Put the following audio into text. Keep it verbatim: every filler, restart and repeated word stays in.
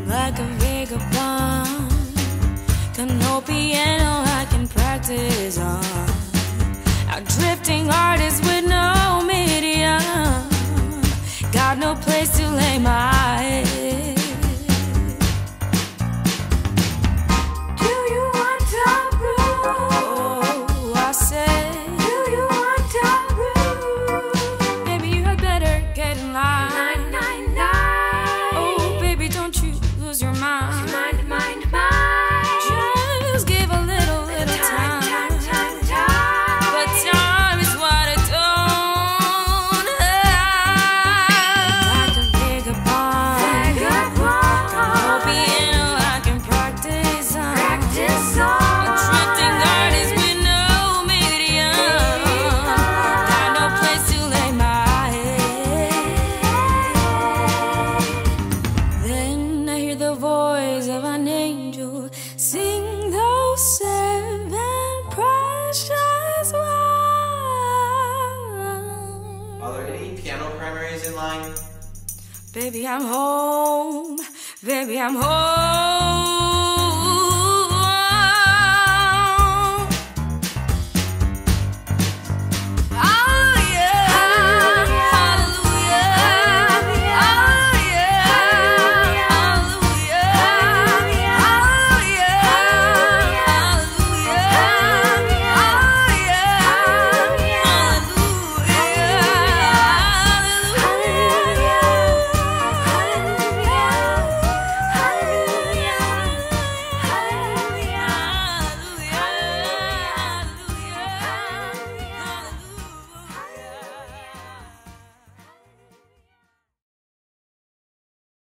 like a vagabond. Got no piano I can practice on. A drifting artist with no medium. Got no place to lay my head. Do you want to groove? Oh, I said, do you want to groove? Baby, you had better get in line. Nine, nine, nine. Oh, baby, don't you lose your mind. Mind, mind, mind. Just give a little, little time. Time, time, time. But time is what I don't have. Like a vagabond. Vagabond. Got no piano I can practice on. Practice on. A drifting artist with no medium. Got no place to lay my head. Then I hear the voice of an angel sing those seven precious words. Are there any piano primaries in line? Baby, I'm home. Baby, I'm home.